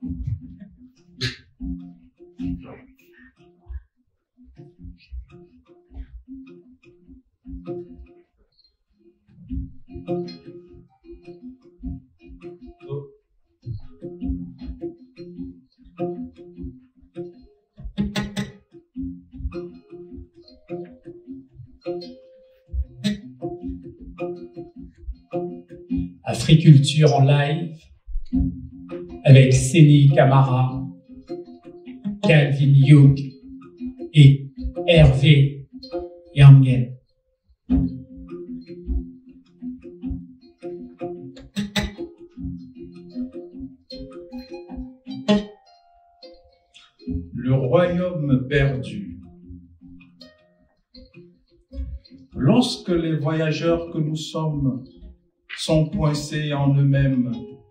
Africulture en live avec Séni Camara, Calvin Hugh et Hervé Yangen. Le royaume perdu. Lorsque les voyageurs que nous sommes sont coincés en eux-mêmes,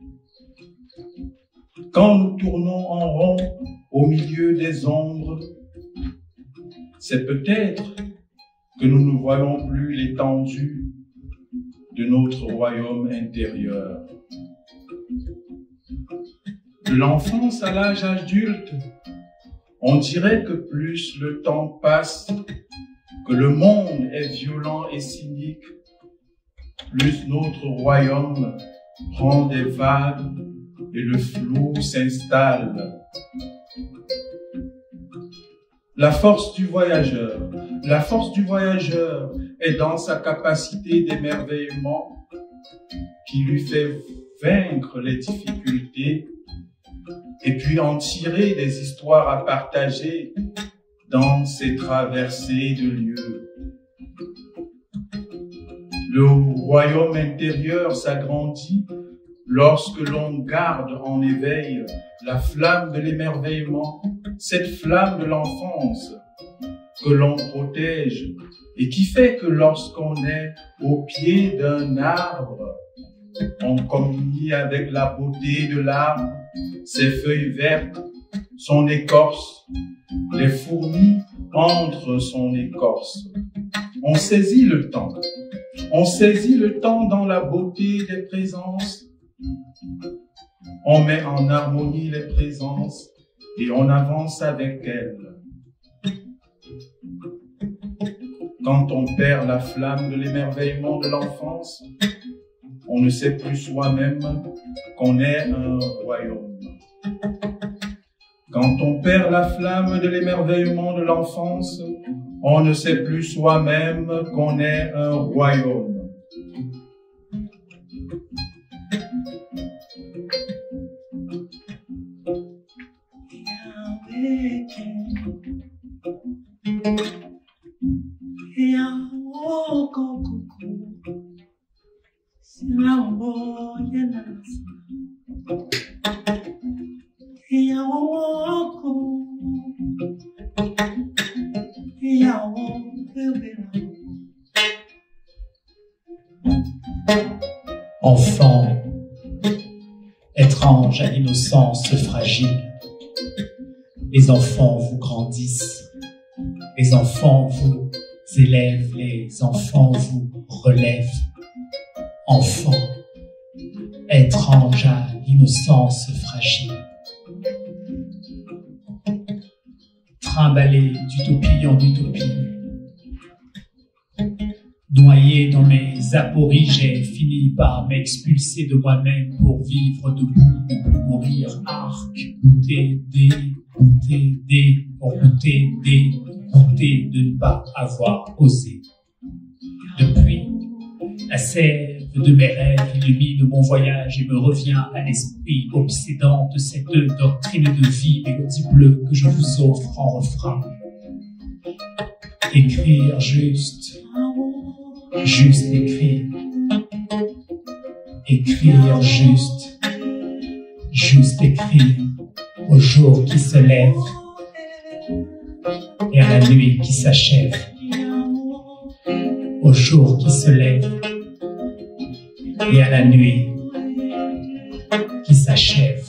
quand nous tournons en rond au milieu des ombres, c'est peut-être que nous ne voyons plus l'étendue de notre royaume intérieur. De l'enfance à l'âge adulte, on dirait que plus le temps passe, que le monde est violent et cynique, plus notre royaume prend des vagues et le flou s'installe. La force du voyageur est dans sa capacité d'émerveillement qui lui fait vaincre les difficultés et puis en tirer des histoires à partager dans ses traversées de lieux. Le royaume intérieur s'agrandit lorsque l'on garde en éveil la flamme de l'émerveillement, cette flamme de l'enfance que l'on protège et qui fait que lorsqu'on est au pied d'un arbre, on communie avec la beauté de l'arbre, ses feuilles vertes, son écorce, les fourmis entre son écorce. On saisit le temps. On saisit le temps dans la beauté des présences. On met en harmonie les présences et on avance avec elles. Quand on perd la flamme de l'émerveillement de l'enfance, on ne sait plus soi-même qu'on est un royaume. Quand on perd la flamme de l'émerveillement de l'enfance, on ne sait plus soi-même qu'on est un royaume. Enfant, étrange à l'innocence fragile, les enfants vous grandissent, les enfants vous élèvent, les enfants vous relèvent. Enfant, étrange à l'innocence fragile, trimballé d'utopie en utopie, noyé dans mes apories, j'ai fini par m'expulser de moi-même pour vivre debout, ne plus mourir. Arc, goûter, pour goûter de ne pas avoir osé. Depuis, la sève de mes rêves illumine mon voyage et me revient à l'esprit obsédante cette doctrine de vie, mélodie bleue que je vous offre en refrain. Écrire juste écrire. Écrire juste écrire au jour qui se lève et à la nuit qui s'achève. Au jour qui se lève et à la nuit qui s'achève.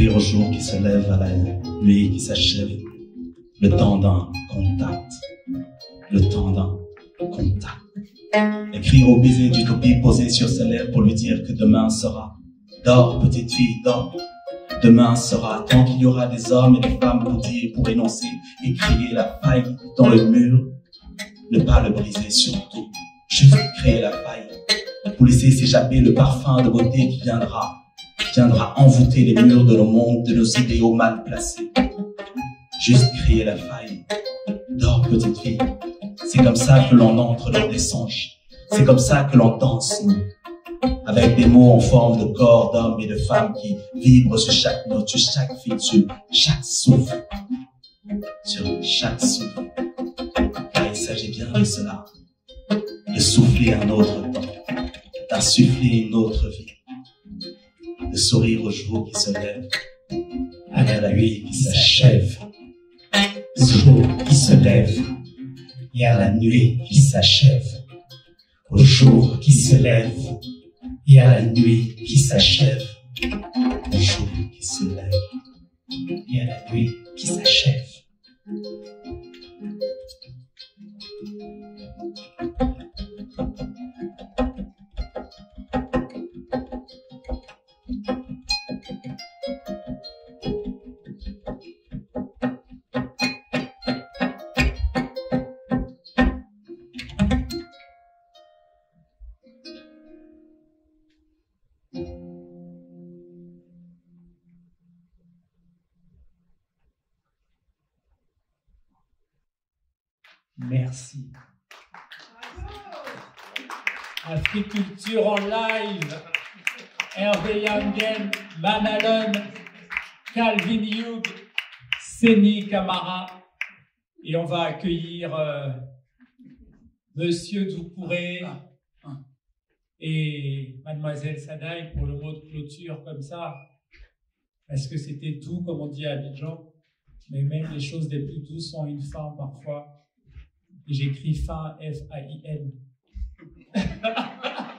écrire au jour qui se lève à la nuit qui s'achève, le temps d'un contact, le temps d'un contact. Écrire au baiser d'utopie posé sur ses lèvres pour lui dire que demain sera. Dors, petite fille, dors. Demain sera, tant qu'il y aura des hommes et des femmes pour dire, pour énoncer et crier la faille dans le mur. Ne pas le briser surtout, juste créer la faille pour laisser s'échapper le parfum de beauté qui viendra envoûter les murs de nos mondes, de nos idéaux mal placés. Juste créer la faille. Dors, petite fille. C'est comme ça que l'on entre dans des songes. C'est comme ça que l'on danse, nous. Avec des mots en forme de corps d'hommes et de femmes qui vibrent sur chaque note, sur chaque fil, sur chaque souffle. Sur chaque souffle. Car il s'agit bien de cela. De souffler un autre temps. D'insuffler une autre vie. De sourire au jour qui se lève. À la nuit qui s'achève. Le jour qui se lève. Et à la nuit qui s'achève. Au jour qui se lève. Et à la nuit qui s'achève. Le jour qui se lève. Et à la nuit qui s'achève. Merci. Africulture en live. Hervé Yangen, Manalon, Calvin Hughes, Séni Camara. Et on va accueillir Monsieur Doucouré et Mademoiselle Sadaï pour le mot de clôture comme ça. Parce que c'était doux, comme on dit à Abidjan. Mais même les choses les plus douces ont une fin parfois. Et j'écris fin, F-A-I-N.